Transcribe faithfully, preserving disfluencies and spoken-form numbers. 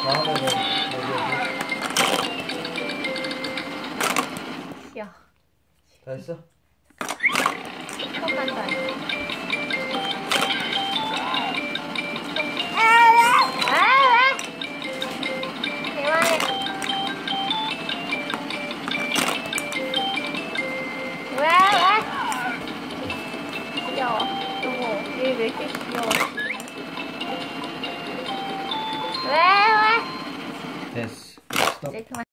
다음에는 여기 귀여워. 다 했어? 조금만 더 해. 귀여워. 여보, 얘 왜 이렇게 귀여워? 왜, 왜? 됐어. 스톱. 이제 그만.